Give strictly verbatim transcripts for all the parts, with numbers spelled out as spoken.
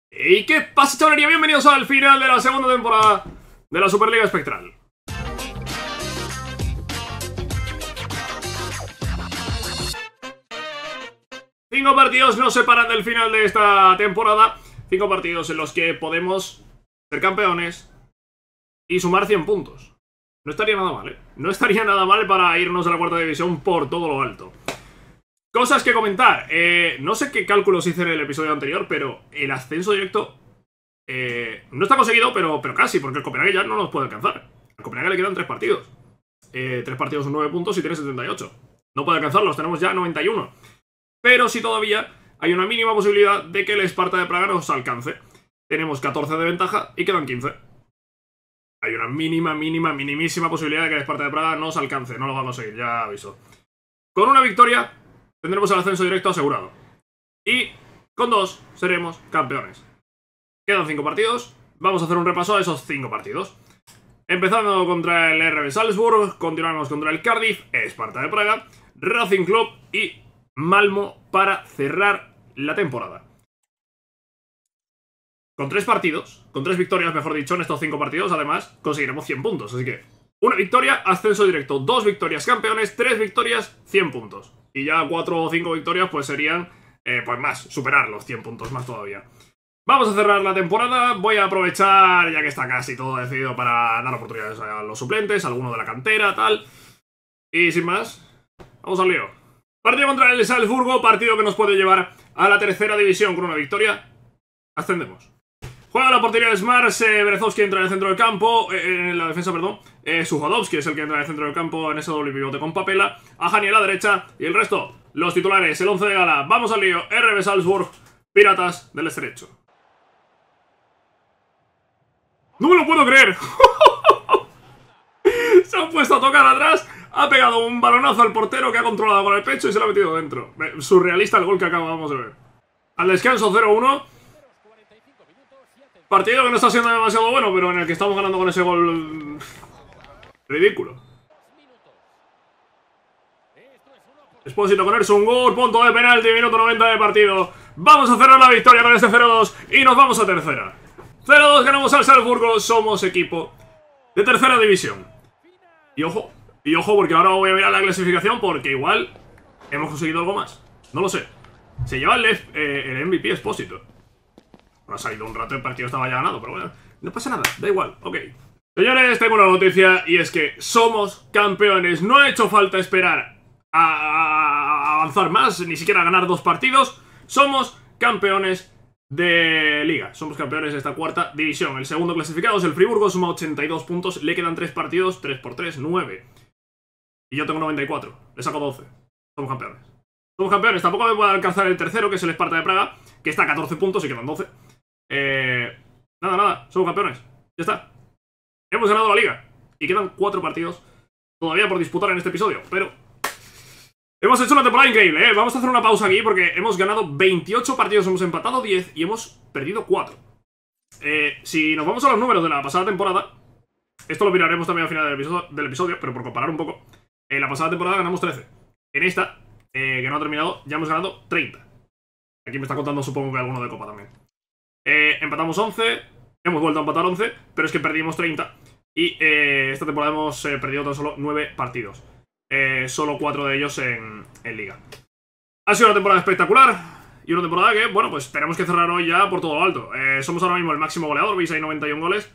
¿Y qué pasa, chavalería? Bienvenidos al final de la segunda temporada de la Superliga Espectral. Cinco partidos nos separan del final de esta temporada. Cinco partidos en los que podemos ser campeones y sumar cien puntos. No estaría nada mal, ¿eh? No estaría nada mal para irnos a la cuarta división por todo lo alto. Cosas que comentar. Eh, no sé qué cálculos hice en el episodio anterior, pero el ascenso directo eh, no está conseguido, pero, pero casi, porque el Copenhague ya no nos puede alcanzar. Al Copenhague le quedan tres partidos. Eh, tres partidos son nueve puntos y tiene setenta y ocho. No puede alcanzarlos, tenemos ya noventa y uno. Pero sí todavía hay una mínima posibilidad de que el Esparta de Praga nos alcance. Tenemos catorce de ventaja y quedan quince. Hay una mínima, mínima, minimísima posibilidad de que el Esparta de Praga nos alcance. No lo va a conseguir, ya aviso. Con una victoria tendremos el ascenso directo asegurado. Y con dos seremos campeones. Quedan cinco partidos. Vamos a hacer un repaso a esos cinco partidos. Empezando contra el R B Salzburg, continuamos contra el Cardiff, Esparta de Praga, Racing Club y Malmo para cerrar la temporada. Con tres partidos, con tres victorias, mejor dicho, en estos cinco partidos, además, conseguiremos cien puntos. Así que, una victoria, ascenso directo, dos victorias, campeones, tres victorias, cien puntos. Y ya cuatro o cinco victorias, pues serían, eh, pues más, superar los cien puntos más todavía. Vamos a cerrar la temporada, voy a aprovechar, ya que está casi todo decidido, para dar oportunidades a los suplentes, a alguno de la cantera, tal. Y sin más, vamos al lío. Partido contra el Salzburgo, partido que nos puede llevar a la tercera división con una victoria. Ascendemos. Juega la portería de Smars, eh, Berezovski entra en el centro del campo, eh, en la defensa, perdón. Eh, Suhodowski es el que entra en el centro del campo en ese doble pivote con Papela. Ajani a la derecha y el resto, los titulares, el once de gala. Vamos al lío, R B Salzburg, Piratas del Estrecho. ¡No me lo puedo creer! Se han puesto a tocar atrás, ha pegado un balonazo al portero que ha controlado con el pecho y se lo ha metido dentro. Surrealista el gol que acabamos de ver. Al descanso cero uno. Partido que no está siendo demasiado bueno, pero en el que estamos ganando con ese gol ridículo. Expósito con Ersungur, punto de penalti, minuto noventa de partido. Vamos a cerrar la victoria con este cero dos y nos vamos a tercera. cero dos, ganamos al Salzburgo, somos equipo de tercera división. Y ojo, y ojo porque ahora voy a mirar la clasificación porque igual hemos conseguido algo más. No lo sé. Se lleva el, eh, el M V P Expósito. No ha salido un rato, el partido estaba ya ganado, pero bueno, no pasa nada, da igual, ok. Señores, tengo una noticia y es que somos campeones. No ha hecho falta esperar a, a, a avanzar más, ni siquiera a ganar dos partidos. Somos campeones de liga, somos campeones de esta cuarta división. El segundo clasificado es el Friburgo, suma ochenta y dos puntos, le quedan tres partidos, tres por tres, nueve. Y yo tengo noventa y cuatro, le saco doce. Somos campeones. Somos campeones, tampoco me puede alcanzar el tercero, que es el Esparta de Praga, que está a catorce puntos y quedan doce. Eh, nada, nada, somos campeones. Ya está. Hemos ganado la liga. Y quedan cuatro partidos todavía por disputar en este episodio. Pero hemos hecho una temporada increíble, ¿eh? Vamos a hacer una pausa aquí porque hemos ganado veintiocho partidos, hemos empatado diez y hemos perdido cuatro. eh, Si nos vamos a los números de la pasada temporada, esto lo miraremos también al final del episodio, del episodio pero por comparar un poco, en la pasada temporada ganamos trece. En esta, eh, que no ha terminado, ya hemos ganado treinta. Aquí me está contando supongo que alguno de copa también. Eh, empatamos once, hemos vuelto a empatar once, pero es que perdimos treinta. Y eh, esta temporada hemos eh, perdido tan solo nueve partidos. Eh, solo cuatro de ellos en, en liga. Ha sido una temporada espectacular. Y una temporada que, bueno, pues tenemos que cerrar hoy ya por todo lo alto. eh, Somos ahora mismo el máximo goleador, veis ahí noventa y uno goles.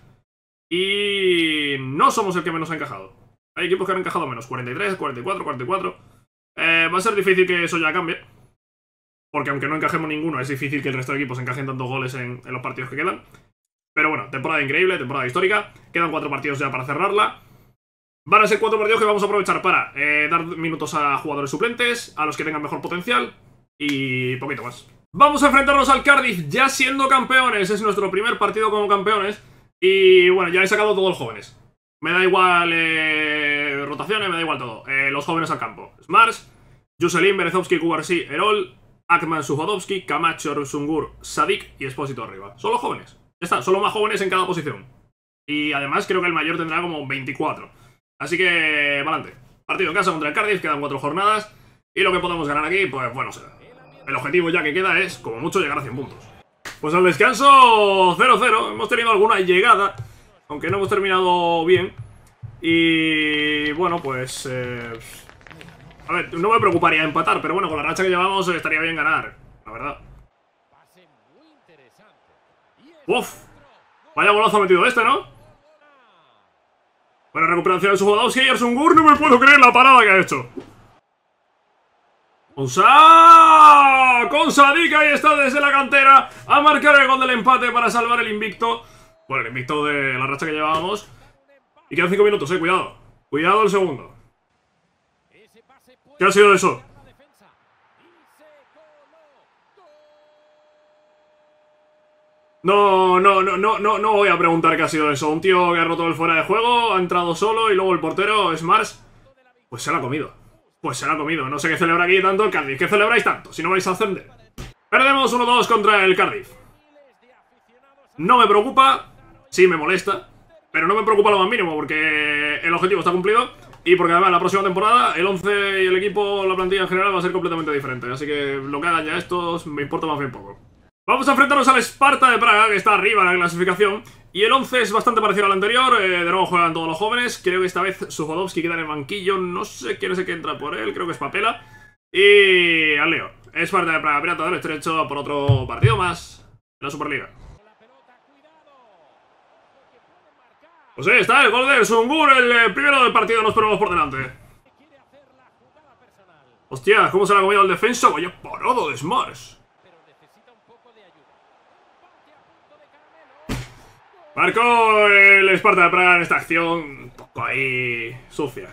Y no somos el que menos ha encajado. Hay equipos que han encajado menos, cuarenta y tres, cuarenta y cuatro, cuarenta y cuatro. eh, Va a ser difícil que eso ya cambie, porque aunque no encajemos ninguno, es difícil que el resto de equipos encajen tantos goles en, en los partidos que quedan. Pero bueno, temporada increíble, temporada histórica. Quedan cuatro partidos ya para cerrarla. Van a ser cuatro partidos que vamos a aprovechar para eh, dar minutos a jugadores suplentes, a los que tengan mejor potencial y poquito más. Vamos a enfrentarnos al Cardiff ya siendo campeones. Es nuestro primer partido como campeones. Y bueno, ya he sacado todos los jóvenes. Me da igual eh, rotaciones, me da igual todo. eh, Los jóvenes al campo: Smars, Juselin, Berezovski, Kubarsi, Erol, Akman, Suhodowski, Camacho, Ersungur, Sadik y Expósito arriba. Son los jóvenes. Ya está, son los más jóvenes en cada posición. Y además creo que el mayor tendrá como veinticuatro. Así que, adelante. Partido en casa contra el Cardiff, quedan cuatro jornadas. Y lo que podamos ganar aquí, pues bueno será. El objetivo ya que queda es, como mucho, llegar a cien puntos. Pues al descanso cero cero. Hemos tenido alguna llegada, aunque no hemos terminado bien. Y bueno, pues... Eh, a ver, no me preocuparía empatar, pero bueno, con la racha que llevamos estaría bien ganar, la verdad. Uf, vaya golazo ha metido este, ¿no? Buena recuperación de su jugador, y Sungur, no me puedo creer la parada que ha hecho. Onsa, con Sadik, ahí está desde la cantera a marcar el gol del empate para salvar el invicto. Bueno, el invicto de la racha que llevábamos. Y quedan cinco minutos, eh, cuidado. Cuidado el segundo. ¿Qué ha sido eso? No, no, no, no, no, no voy a preguntar qué ha sido eso. Un tío que ha roto el fuera de juego, ha entrado solo y luego el portero, Smars, pues se lo ha comido. Pues se lo ha comido. No sé qué celebra aquí tanto el Cardiff. ¿Qué celebráis tanto si no vais a ascender? Perdemos uno dos contra el Cardiff. No me preocupa, sí me molesta, pero no me preocupa lo más mínimo porque el objetivo está cumplido y porque además la próxima temporada el once y el equipo, la plantilla en general va a ser completamente diferente. Así que lo que hagan ya estos me importa más bien poco. Vamos a enfrentarnos al Sparta de Praga, que está arriba en la clasificación. Y el once es bastante parecido al anterior, eh, de nuevo juegan todos los jóvenes. Creo que esta vez Suhodowski queda en el banquillo, no sé quién es el que entra por él, creo que es Papela. Y al lío, Sparta de Praga, Pirata del Estrecho por otro partido más en la Superliga. Pues ahí está, el gol de Sungur, el primero del partido, nos ponemos por delante. Hostia, ¿cómo se le ha comido el defensa? Vaya parado de Smars. Marcó el Sparta de Praga en esta acción un poco ahí sucia.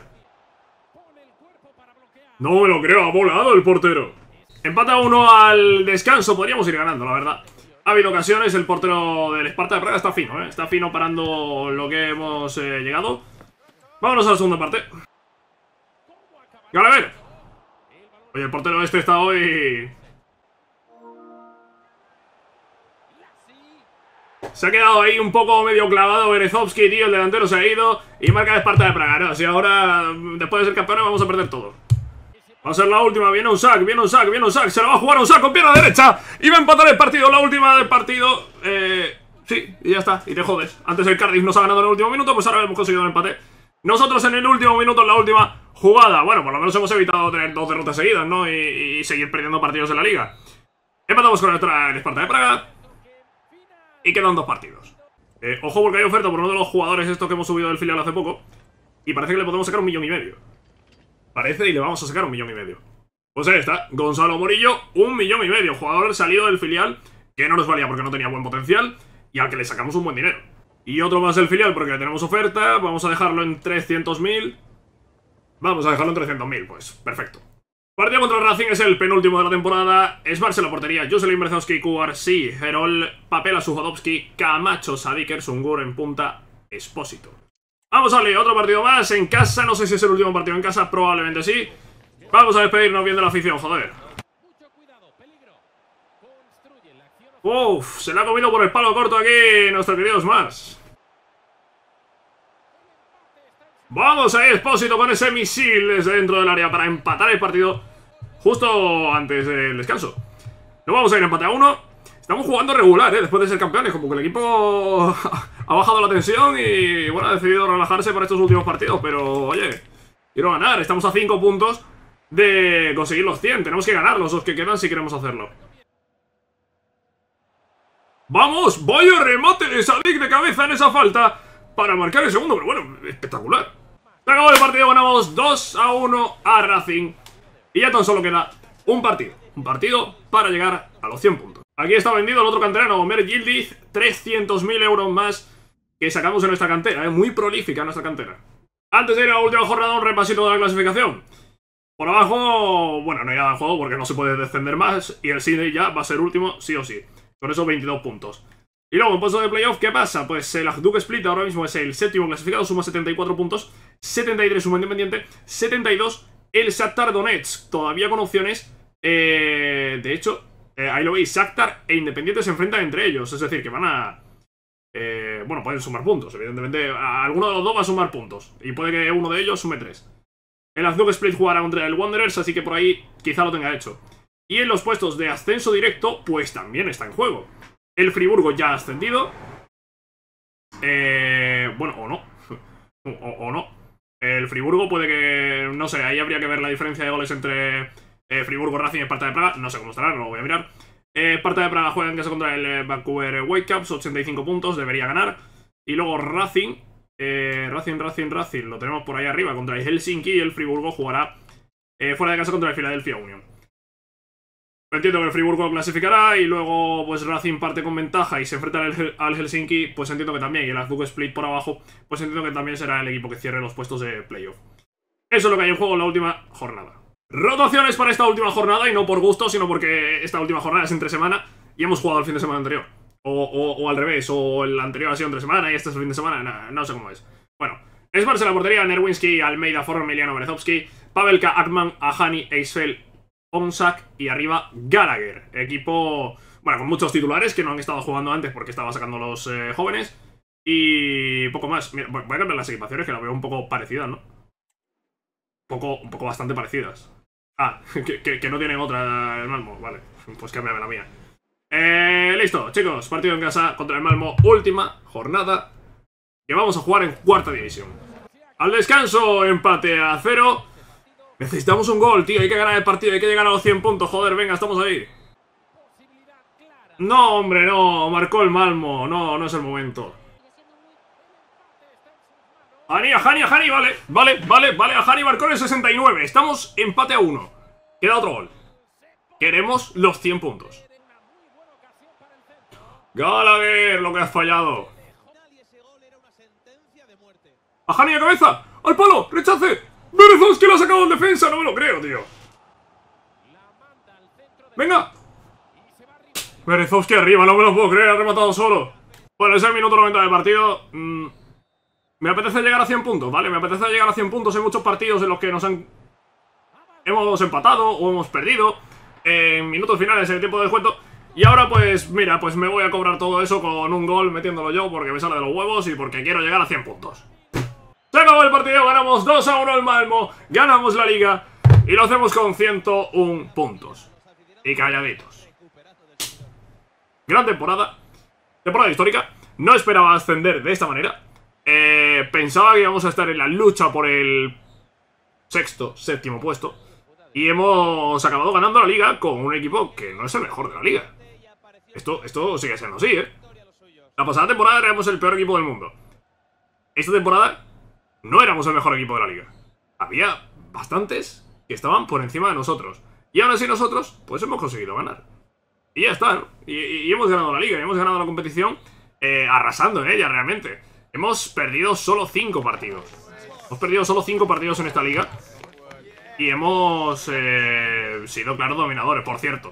No me lo creo, ha volado el portero. Empata uno al descanso, podríamos ir ganando, la verdad. Ha habido ocasiones, el portero del Sparta de Praga está fino, ¿eh? Está fino parando lo que hemos eh, llegado. Vámonos a la segunda parte. ¡Galaver! Oye, el portero este está hoy... Se ha quedado ahí un poco medio clavado Berezovski, tío, el delantero se ha ido y marca de Sparta de Praga, ¿no? Si ahora, después de ser campeones, vamos a perder todo. Va a ser la última, viene un sack, viene un sack, viene un sack, se lo va a jugar un sack con pierna derecha y va a empatar el partido, la última del partido. Eh, sí, y ya está, y te jodes. Antes el Cardiff nos ha ganado en el último minuto, pues ahora hemos conseguido el empate. Nosotros en el último minuto, en la última jugada. Bueno, por lo menos hemos evitado tener dos derrotas seguidas, ¿no? Y, y seguir perdiendo partidos en la liga. Empatamos con nuestra Sparta de Praga. Y quedan dos partidos. Eh, ojo porque hay oferta por uno de los jugadores estos que hemos subido del filial hace poco. Y parece que le podemos sacar un millón y medio. Parece y le vamos a sacar un millón y medio. Pues ahí está, Gonzalo Morillo, un millón y medio. Jugador salido del filial que no nos valía porque no tenía buen potencial y al que le sacamos un buen dinero. Y otro más del filial porque tenemos oferta. Vamos a dejarlo en trescientos mil. Vamos a dejarlo en trescientos mil, pues perfecto. Partido contra el Racing es el penúltimo de la temporada. Smars en la portería, Jocelyn Berezovski, Kuarsi, Herol, Papela, Suhodowski, Camacho, Sadik, Sungur en punta, Espósito. Vamos a leer otro partido más en casa. No sé si es el último partido en casa, probablemente sí. Vamos a despedirnos bien de la afición, joder. Uff, se le ha comido por el palo corto aquí nuestro querido Smars. Vamos ahí, Espósito con ese misil desde dentro del área para empatar el partido justo antes del descanso. No vamos a ir a empate a uno. Estamos jugando regular, ¿eh? Después de ser campeones. Como que el equipo ha bajado la tensión y, bueno, ha decidido relajarse por estos últimos partidos. Pero, oye, quiero ganar. Estamos a cinco puntos de conseguir los cien. Tenemos que ganar los dos que quedan si queremos hacerlo. ¡Vamos! ¡Vaya remate de Sadik de cabeza en esa falta! Para marcar el segundo, pero bueno, espectacular. Se acabó el partido, ganamos dos a uno a Racing. Y ya tan solo queda un partido. Un partido para llegar a los cien puntos. Aquí está vendido el otro canterano, Omer Yildiz. trescientos mil euros más que sacamos en nuestra cantera. Es muy prolífica nuestra cantera. Antes de ir a la última jornada, un repasito de la clasificación. Por abajo, bueno, no hay nada de juego porque no se puede descender más. Y el Sydney ya va a ser último, sí o sí. Con esos veintidós puntos. Y luego, en puesto de playoff, ¿qué pasa? Pues el Hajduk Split ahora mismo es el séptimo clasificado, suma setenta y cuatro puntos, setenta y tres suma Independiente, setenta y dos el Shakhtar Donetsk, todavía con opciones. Eh, de hecho, eh, ahí lo veis, Shakhtar e Independiente se enfrentan entre ellos, es decir, que van a... Eh, bueno, pueden sumar puntos, evidentemente, a alguno de los dos va a sumar puntos, y puede que uno de ellos sume tres. El Hajduk Split jugará contra el Wanderers, así que por ahí quizá lo tenga hecho. Y en los puestos de ascenso directo, pues también está en juego. El Friburgo ya ha ascendido. Eh, bueno, o no. O, o no. El Friburgo puede que... No sé, ahí habría que ver la diferencia de goles entre eh, Friburgo, Racing y Sparta de Praga. No sé cómo estará, no lo voy a mirar. Eh, Sparta de Praga juega en casa contra el eh, Vancouver Whitecaps, ochenta y cinco puntos, debería ganar. Y luego Racing, eh, Racing, Racing, Racing, lo tenemos por ahí arriba contra el Helsinki, y el Friburgo jugará eh, fuera de casa contra el Philadelphia Union. Entiendo que el Friburgo clasificará y luego pues Racing parte con ventaja y se enfrenta al, al Helsinki, pues entiendo que también, y el Azuk Split por abajo, pues entiendo que también será el equipo que cierre los puestos de playoff. Eso es lo que hay en juego en la última jornada. Rotaciones para esta última jornada, y no por gusto, sino porque esta última jornada es entre semana y hemos jugado el fin de semana anterior. O, o, o al revés, o el anterior ha sido entre semana y este es el fin de semana, no, no sé cómo es. Bueno, Spars en la portería, Nerwinski, Almeida, Forro, Emiliano, Berezovski, Pavelka, Akman, Ahani, Eisfeld, Onsak y arriba Gallagher. Equipo, bueno, con muchos titulares que no han estado jugando antes porque estaba sacando los eh, jóvenes. Y poco más. Mira, voy a cambiar las equipaciones que las veo un poco parecidas, ¿no? Un poco, un poco bastante parecidas. Ah, que, que, que no tienen otra el Malmo, vale. Pues cámbiame la mía. Eh, listo, chicos, partido en casa contra el Malmo, última jornada que vamos a jugar en cuarta división. Al descanso, empate a cero. Necesitamos un gol, tío, hay que ganar el partido, hay que llegar a los cien puntos, joder, venga, estamos ahí. No, hombre, no, marcó el Malmo, no, no es el momento. Ahani, Ahani, Ahani, vale, vale, vale, vale, Ahani marcó en el sesenta y nueve, estamos empate a uno. Queda otro gol. Queremos los cien puntos. Gallagher, lo que has fallado. Ahani a cabeza, al palo, rechace. Berezovski lo ha sacado en defensa, no me lo creo, tío. Venga. Berezovski arriba, no me lo puedo creer, ha rematado solo. Bueno, es el minuto noventa del partido. mm, Me apetece llegar a cien puntos, ¿vale? Me apetece llegar a cien puntos en muchos partidos en los que nos han... Hemos empatado o hemos perdido en minutos finales, en el tiempo de descuento. Y ahora pues, mira, pues me voy a cobrar todo eso con un gol metiéndolo yo porque me sale de los huevos y porque quiero llegar a cien puntos. Se acabó el partido, ganamos dos a uno el Malmo, ganamos la liga y lo hacemos con ciento uno puntos. Y calladitos. Gran temporada. Temporada histórica. No esperaba ascender de esta manera. Eh, pensaba que íbamos a estar en la lucha por el sexto, séptimo puesto. Y hemos acabado ganando la liga con un equipo que no es el mejor de la liga. Esto, esto sigue siendo así, ¿eh? La pasada temporada éramos el peor equipo del mundo. Esta temporada no éramos el mejor equipo de la liga. Había bastantes que estaban por encima de nosotros. Y aún así nosotros, pues hemos conseguido ganar. Y ya está, ¿no? Y, y, y hemos ganado la liga, y hemos ganado la competición eh, arrasando en ella realmente. Hemos perdido solo cinco partidos. Hemos perdido solo cinco partidos en esta liga. Y hemos eh, sido, claro, dominadores, por cierto.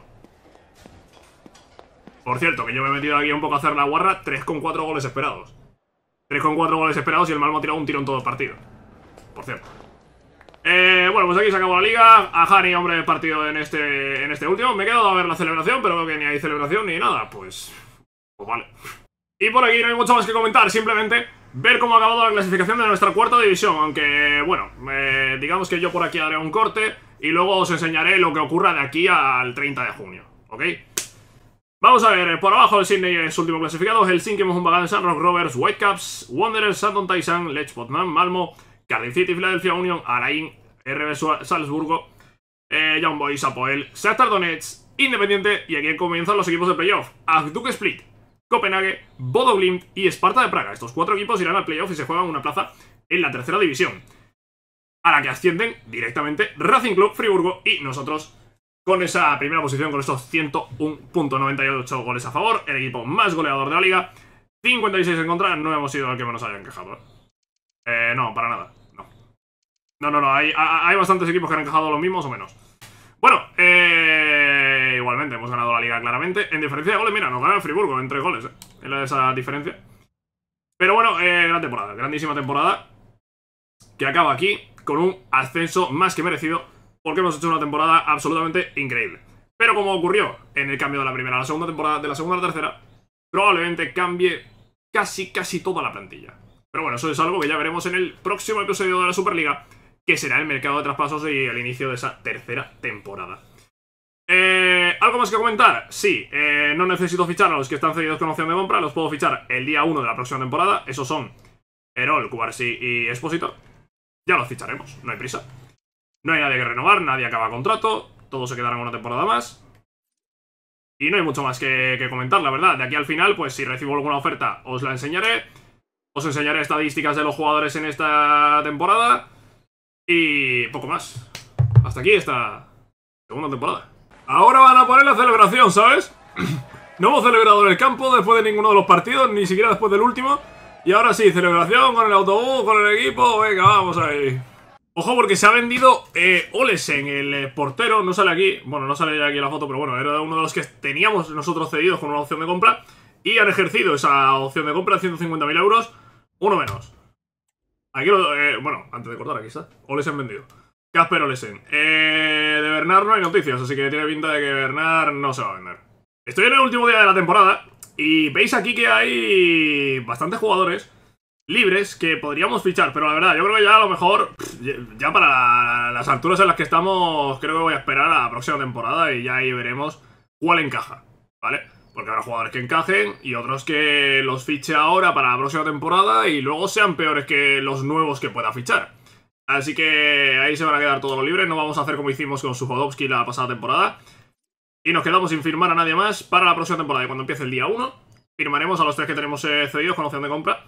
Por cierto, que yo me he metido aquí un poco a hacer la guarra. tres con cuatro goles esperados. tres con cuatro goles esperados y el Malmo ha tirado un tiro en todo el partido. Por cierto. Eh, bueno, pues aquí se acabó la liga. Ahani, hombre, de partido en este, en este último. Me he quedado a ver la celebración, pero veo que ni hay celebración ni nada. Pues, pues vale. Y por aquí no hay mucho más que comentar. Simplemente ver cómo ha acabado la clasificación de nuestra cuarta división. Aunque, bueno, eh, digamos que yo por aquí haré un corte y luego os enseñaré lo que ocurra de aquí al treinta de junio. ¿Ok? Vamos a ver, por abajo el Sydney es último clasificado, Helsinki, Mohunbagan, Shamrock Rovers, Whitecaps, Wanderers, Sandton Taisan, Lech Poznan, Malmo, Cardiff City, Philadelphia Union, Arain, R B Salzburgo, eh, Young Boys, Apoel, Shakhtar Donetsk, Independiente, y aquí comienzan los equipos de playoff, Hajduk Split, Copenhague, Bodo Glimt y Sparta de Praga. Estos cuatro equipos irán al playoff y se juegan una plaza en la tercera división, a la que ascienden directamente Racing Club, Friburgo y nosotros, con esa primera posición, con estos ciento uno punto noventa y ocho goles a favor, el equipo más goleador de la liga, cincuenta y seis en contra, no hemos sido el que menos hayan quejado, ¿eh? Eh, no, para nada, no. No, no, no, hay, hay bastantes equipos que han encajado los mismos o menos. Bueno, eh, igualmente hemos ganado la liga claramente. En diferencia de goles, mira, nos gana el Friburgo en tres goles, ¿eh? En esa diferencia. Pero bueno, eh, gran temporada, grandísima temporada, que acaba aquí con un ascenso más que merecido, porque hemos hecho una temporada absolutamente increíble. Pero como ocurrió en el cambio de la primera a la segunda temporada, de la segunda a la tercera, probablemente cambie casi, casi toda la plantilla. Pero bueno, eso es algo que ya veremos en el próximo episodio de la Superliga, que será el mercado de traspasos y el inicio de esa tercera temporada. Eh, ¿algo más que comentar? Sí, eh, no necesito fichar a los que están cedidos con opción de compra. Los puedo fichar el día uno de la próxima temporada. Esos son Erol, Cubarsí y Expósito. Ya los ficharemos, no hay prisa. No hay nadie que renovar, nadie acaba contrato. Todos se quedarán una temporada más. Y no hay mucho más que, que comentar, la verdad. De aquí al final, pues si recibo alguna oferta os la enseñaré. Os enseñaré estadísticas de los jugadores en esta temporada. Y poco más. Hasta aquí esta segunda temporada. Ahora van a poner la celebración, ¿sabes? No hemos celebrado en el campo después de ninguno de los partidos, ni siquiera después del último. Y ahora sí, celebración con el autobús, con el equipo. Venga, vamos ahí. Ojo, porque se ha vendido eh, Olesen, el eh, portero. No sale aquí, bueno, no sale aquí la foto, pero bueno, era uno de los que teníamos nosotros cedidos con una opción de compra. Y han ejercido esa opción de compra de ciento cincuenta mil euros. Uno menos. Aquí lo, eh, bueno, antes de cortar, aquí está. Olesen vendido. Casper Olesen. Eh, de Bernard no hay noticias, así que tiene pinta de que Bernard no se va a vender. Estoy en el último día de la temporada y veis aquí que hay bastantes jugadores libres que podríamos fichar, pero la verdad, yo creo que ya a lo mejor, ya para las alturas en las que estamos, creo que voy a esperar a la próxima temporada y ya ahí veremos cuál encaja, ¿vale? Porque habrá jugadores que encajen y otros que los fiche ahora para la próxima temporada y luego sean peores que los nuevos que pueda fichar. Así que ahí se van a quedar todos los libres, no vamos a hacer como hicimos con Suhodowski la pasada temporada. Y nos quedamos sin firmar a nadie más para la próxima temporada. Y cuando empiece el día uno, firmaremos a los tres que tenemos eh, cedidos con opción de compra.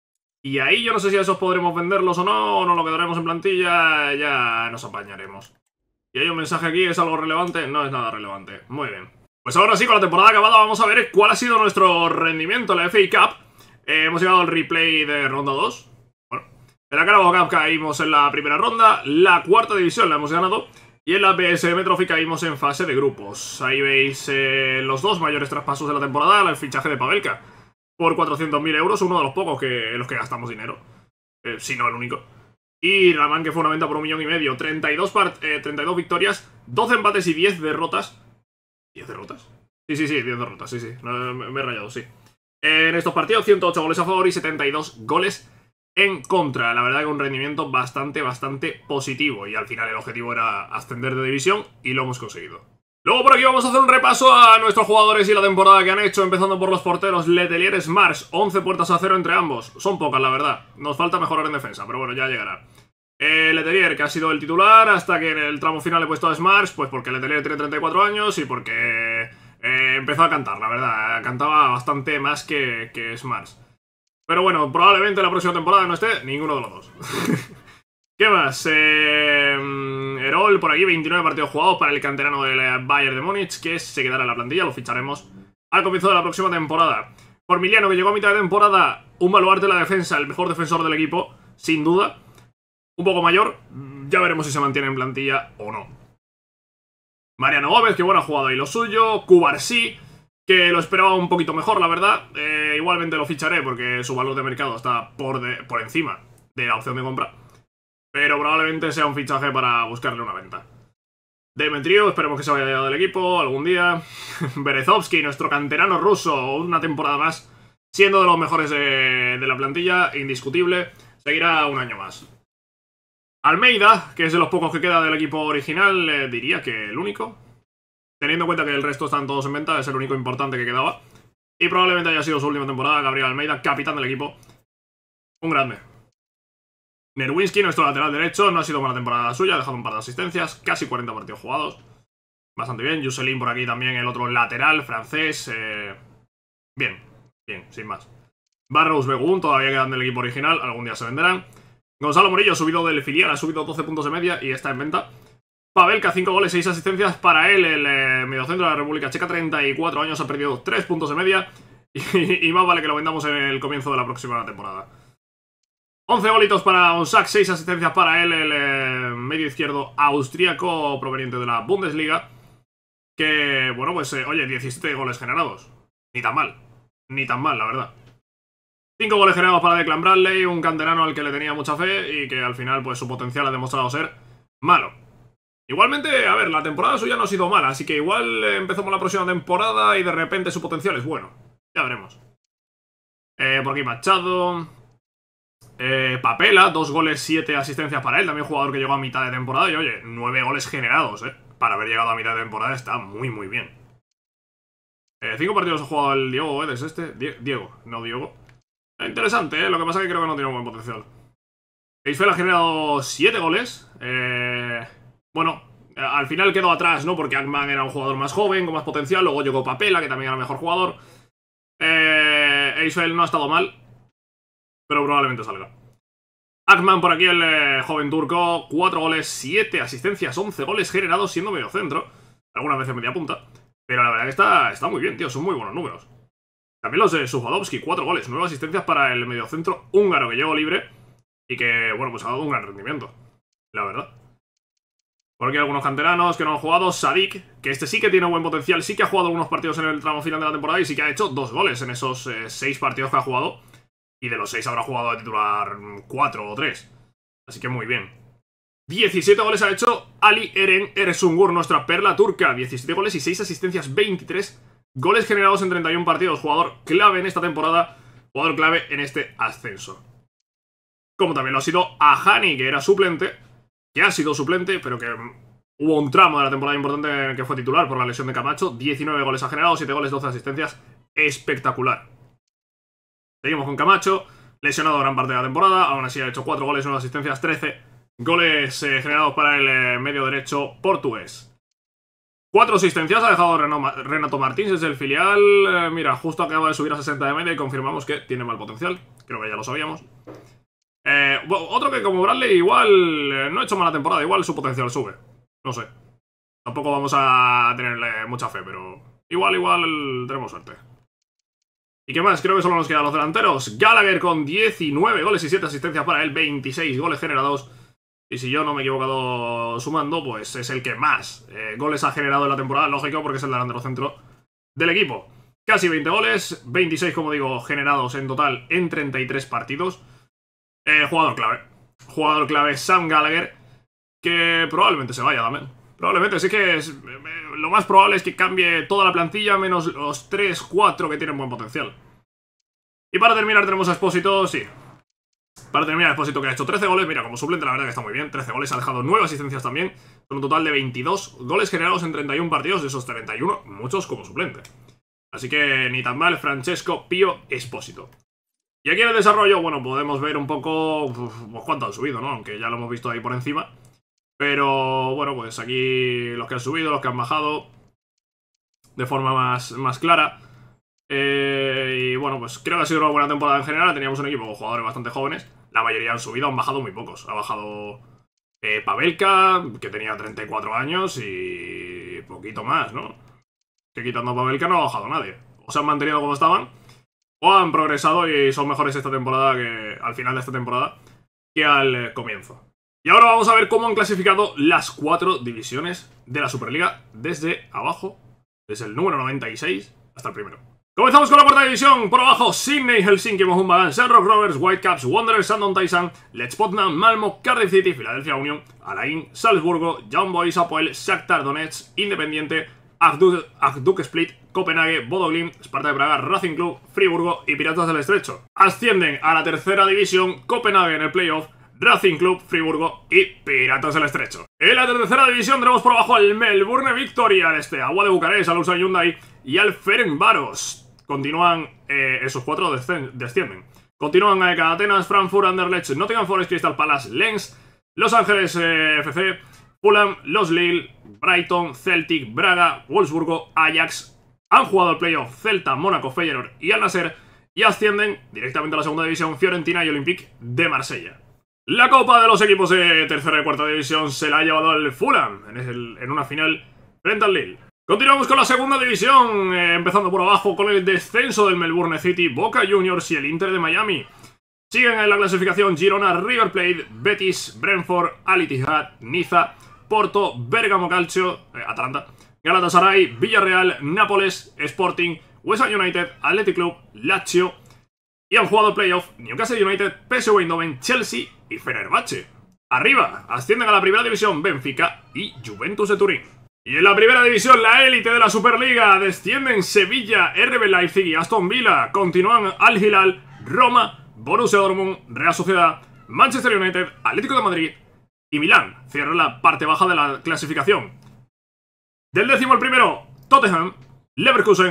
Y ahí yo no sé si a esos podremos venderlos o no, o no lo quedaremos en plantilla, ya nos apañaremos. Y hay un mensaje aquí, ¿es algo relevante? No es nada relevante. Muy bien. Pues ahora sí, con la temporada acabada, vamos a ver cuál ha sido nuestro rendimiento en la F A Cup. Eh, hemos llegado al replay de ronda dos. Bueno, en la Carabao Cup caímos en la primera ronda, la cuarta división la hemos ganado. Y en la P S M Trophy caímos en fase de grupos. Ahí veis eh, los dos mayores traspasos de la temporada, el fichaje de Pavelka por cuatrocientos mil euros, uno de los pocos que, en los que gastamos dinero. Eh, si no el único. Y Raman, que fue una venta por un millón y medio. treinta y dos, eh, treinta y dos victorias, doce empates y diez derrotas. ¿diez derrotas? Sí, sí, sí, diez derrotas, sí, sí. No, me, me he rayado, sí. En estos partidos, ciento ocho goles a favor y setenta y dos goles en contra. La verdad que un rendimiento bastante, bastante positivo. Y al final el objetivo era ascender de división y lo hemos conseguido. Luego por aquí vamos a hacer un repaso a nuestros jugadores y la temporada que han hecho, empezando por los porteros. Letelier, Smars, once puertas a cero entre ambos. Son pocas, la verdad. Nos falta mejorar en defensa, pero bueno, ya llegará. Eh, Letelier, que ha sido el titular hasta que en el tramo final he puesto a Smars, pues porque Letelier tiene treinta y cuatro años y porque eh, empezó a cantar, la verdad. Cantaba bastante más que, que Smars. Pero bueno, probablemente la próxima temporada no esté ninguno de los dos. ¿Qué más? Eh, Erol, por aquí, veintinueve partidos jugados para el canterano del Bayern de Múnich, que se quedará en la plantilla, lo ficharemos al comienzo de la próxima temporada. Formiliano, que llegó a mitad de temporada, un baluarte de la defensa, el mejor defensor del equipo, sin duda. Un poco mayor, ya veremos si se mantiene en plantilla o no. Mariano Gómez, que bueno, ha jugado ahí lo suyo. Cubarsí, que lo esperaba un poquito mejor, la verdad. Eh, igualmente lo ficharé porque su valor de mercado está por, de, por encima de la opción de compra. Pero probablemente sea un fichaje para buscarle una venta. Demetrio, esperemos que se vaya del equipo algún día. Berezovsky, nuestro canterano ruso, una temporada más, siendo de los mejores de, de la plantilla, indiscutible. Seguirá un año más. Almeida, que es de los pocos que queda del equipo original, eh, diría que el único. Teniendo en cuenta que el resto están todos en venta, es el único importante que quedaba. Y probablemente haya sido su última temporada. Gabriel Almeida, capitán del equipo. Un grande. Nerwinski, nuestro lateral derecho, no ha sido buena temporada suya, ha dejado un par de asistencias, casi cuarenta partidos jugados. Bastante bien. Juselin por aquí también, el otro lateral francés. Eh... Bien, bien, sin más. Barrows, Begun, todavía quedan del equipo original, algún día se venderán. Gonzalo Morillo, subido del filial, ha subido doce puntos de media y está en venta. Pavelka, cinco goles, seis asistencias para él, el eh, mediocentro de la República Checa, treinta y cuatro años, ha perdido tres puntos de media. Y, y más vale que lo vendamos en el comienzo de la próxima temporada. once golitos para Onsak, seis asistencias para él, el eh, medio izquierdo austríaco proveniente de la Bundesliga. Que, bueno, pues, eh, oye, diecisiete goles generados. Ni tan mal, ni tan mal, la verdad. cinco goles generados para Declan Bradley, un canterano al que le tenía mucha fe y que al final, pues, su potencial ha demostrado ser malo. Igualmente, a ver, la temporada suya no ha sido mala, así que igual eh, empezamos la próxima temporada y de repente su potencial es bueno. Ya veremos. Eh, por aquí Machado... Eh, Papela, dos goles, siete asistencias para él. También jugador que llegó a mitad de temporada. Y oye, nueve goles generados, eh. Para haber llegado a mitad de temporada está muy muy bien. Eh, cinco partidos ha jugado el Diego Guedes este. Die Diego, no Diego. Eh, interesante, ¿eh? Lo que pasa es que creo que no tiene un buen potencial. Eisfel ha generado siete goles. Eh, bueno, al final quedó atrás, ¿no? Porque Ackman era un jugador más joven, con más potencial. Luego llegó Papela, que también era mejor jugador. Eh, Eisfel no ha estado mal, pero probablemente salga. Ackman por aquí, el eh, joven turco. cuatro goles, siete asistencias, once goles generados siendo medio centro. Algunas veces media punta. Pero la verdad que está, está muy bien, tío. Son muy buenos números. También los de Suhodowski, cuatro goles, nueve asistencias para el mediocentro húngaro que llegó libre. Y que, bueno, pues ha dado un gran rendimiento, la verdad. Por aquí hay algunos canteranos que no han jugado. Sadik, que este sí que tiene buen potencial. Sí que ha jugado algunos partidos en el tramo final de la temporada. Y sí que ha hecho dos goles en esos eh, seis partidos que ha jugado. Y de los seis habrá jugado de titular cuatro o tres. Así que muy bien. diecisiete goles ha hecho Ali Eren Ersungur, nuestra perla turca. diecisiete goles y seis asistencias, veintitrés goles generados en treinta y uno partidos. Jugador clave en esta temporada. Jugador clave en este ascenso. Como también lo ha sido Ahani, que era suplente. Que ha sido suplente, pero que hubo un tramo de la temporada importante en el que fue titular por la lesión de Camacho. diecinueve goles ha generado, siete goles, doce asistencias. Espectacular. Seguimos con Camacho. Lesionado gran parte de la temporada. Aún así ha hecho cuatro goles, nueve asistencias, trece goles eh, generados para el eh, medio derecho portugués. cuatro asistencias ha dejado Renato Martins desde el filial. Eh, mira, justo acaba de subir a sesenta de media y confirmamos que tiene mal potencial. Creo que ya lo sabíamos. Eh, bueno, otro que como Bradley igual eh, no ha hecho mala temporada, igual su potencial sube. No sé. Tampoco vamos a tenerle mucha fe, pero igual, igual tenemos suerte. ¿Y qué más? Creo que solo nos quedan los delanteros. Gallagher con diecinueve goles y siete asistencias para él, veintiséis goles generados. Y si yo no me he equivocado sumando, pues es el que más eh, goles ha generado en la temporada, lógico, porque es el delantero centro del equipo. Casi veinte goles, veintiséis, como digo, generados en total en treinta y tres partidos. Eh, jugador clave. Jugador clave Sam Gallagher, que probablemente se vaya también. Probablemente, sí que es, eh, lo más probable es que cambie toda la plantilla, menos los tres cuatro que tienen buen potencial. Y para terminar tenemos a Expósito, sí. Para terminar, Expósito, que ha hecho trece goles. Mira, como suplente la verdad que está muy bien. trece goles, ha dejado nueve asistencias también. Con un total de veintidós goles generados en treinta y uno partidos. De esos treinta y uno, muchos como suplente. Así que ni tan mal, Francesco Pio Expósito. Y aquí en el desarrollo, bueno, podemos ver un poco uf, pues cuánto han subido, ¿no? Aunque ya lo hemos visto ahí por encima. Pero, bueno, pues aquí los que han subido, los que han bajado de forma más, más clara. Eh, y bueno, pues creo que ha sido una buena temporada en general. Teníamos un equipo con jugadores bastante jóvenes. La mayoría han subido, han bajado muy pocos. Ha bajado eh, Pavelka, que tenía treinta y cuatro años, y poquito más, ¿no? Que quitando a Pavelka no ha bajado nadie. O se han mantenido como estaban, o han progresado y son mejores esta temporada que al final de esta temporada que al eh, comienzo. Y ahora vamos a ver cómo han clasificado las cuatro divisiones de la Superliga desde abajo, desde el número noventa y seis hasta el primero. Comenzamos con la cuarta división. Por abajo, Sydney, Helsinki, Mohun Bagan, Shamrock Rovers, Whitecaps, Wanderers, Shandong Taisan, Lech Poznan, Malmo, Cardiff City, Philadelphia Union, Alain, Salzburgo, Young Boys, Apoel, Shakhtar Donetsk, Independiente, Hajduk Split, Copenhague, Bodo Glimt, Sparta de Praga, Racing Club, Friburgo y Piratas del Estrecho. Ascienden a la tercera división Copenhague en el playoff, Racing Club, Friburgo y Piratas del Estrecho. En la tercera división tenemos por abajo al Melbourne Victory, al este, Agua de Bucarest, al Ulsan Hyundai y al Ferencváros. Continúan, eh, esos cuatro descienden. Continúan A E K Atenas, Frankfurt, Anderlecht, Nottingham Forest, Crystal Palace, Lens, Los Ángeles eh, F C, Fulham, Los Lille, Brighton, Celtic, Braga, Wolfsburgo, Ajax. Han jugado el playoff Celta, Mónaco, Feyenoord y Al Nassr. Y ascienden directamente a la segunda división Fiorentina y Olympique de Marsella. La copa de los equipos de tercera y cuarta división se la ha llevado el Fulham en, el, en una final frente al Lille. Continuamos con la segunda división, eh, empezando por abajo con el descenso del Melbourne City, Boca Juniors y el Inter de Miami. Siguen en la clasificación Girona, River Plate, Betis, Brentford, Al Ittihad, Niza, Porto, Bergamo Calcio, eh, Atalanta, Galatasaray, Villarreal, Nápoles, Sporting, West Ham United, Athletic Club, Lazio. Y han jugado el playoff Newcastle United, P S V Eindhoven, Chelsea y Fenerbahce. Arriba ascienden a la primera división Benfica y Juventus de Turín. Y en la primera división, la élite de la Superliga, descienden Sevilla, R B Leipzig y Aston Villa. Continúan Al Hilal, Roma, Borussia Dortmund, Real Sociedad, Manchester United, Atlético de Madrid y Milán. Cierran la parte baja de la clasificación. Del décimo al primero, Tottenham, Leverkusen,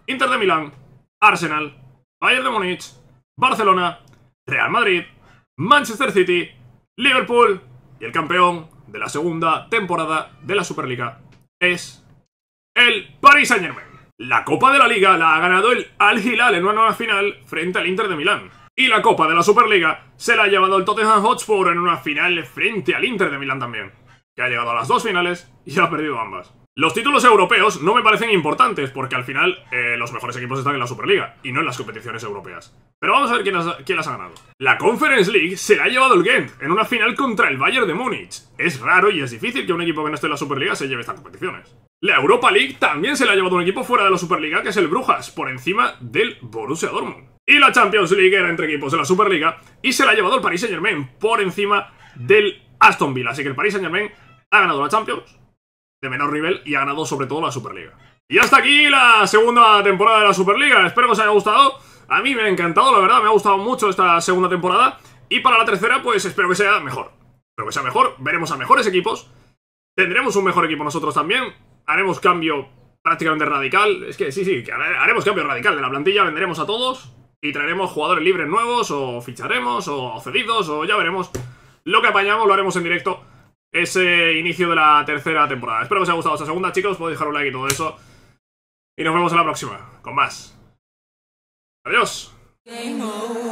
Inter de Milán, Arsenal, Bayern de Múnich, Barcelona, Real Madrid, Manchester City, Liverpool y el campeón de la segunda temporada de la Superliga es el Paris Saint-Germain. La Copa de la Liga la ha ganado el Al Hilal en una nueva final frente al Inter de Milán. Y la Copa de la Superliga se la ha llevado el Tottenham Hotspur en una final frente al Inter de Milán también, que ha llegado a las dos finales y ha perdido ambas. Los títulos europeos no me parecen importantes porque al final eh, los mejores equipos están en la Superliga y no en las competiciones europeas. Pero vamos a ver quién las, quién las ha ganado. La Conference League se la ha llevado el Gent en una final contra el Bayern de Múnich. Es raro y es difícil que un equipo que no esté en la Superliga se lleve estas competiciones. La Europa League también se la ha llevado un equipo fuera de la Superliga, que es el Brujas, por encima del Borussia Dortmund. Y la Champions League era entre equipos de la Superliga y se la ha llevado el Paris Saint-Germain por encima del Aston Villa. Así que el Paris Saint-Germain ha ganado la Champions de menor nivel y ha ganado sobre todo la Superliga. Y hasta aquí la segunda temporada de la Superliga. Espero que os haya gustado. A mí me ha encantado, la verdad, me ha gustado mucho esta segunda temporada. Y para la tercera, pues espero que sea mejor. Espero que sea mejor, veremos a mejores equipos. Tendremos un mejor equipo nosotros también. Haremos cambio prácticamente radical. Es que sí, sí, que haremos cambio radical de la plantilla. Venderemos a todos y traeremos jugadores libres nuevos, o ficharemos, o cedidos, o ya veremos. Lo que apañamos lo haremos en directo ese inicio de la tercera temporada. Espero que os haya gustado esta segunda, chicos. Podéis dejar un like y todo eso. Y nos vemos en la próxima, con más. Adiós.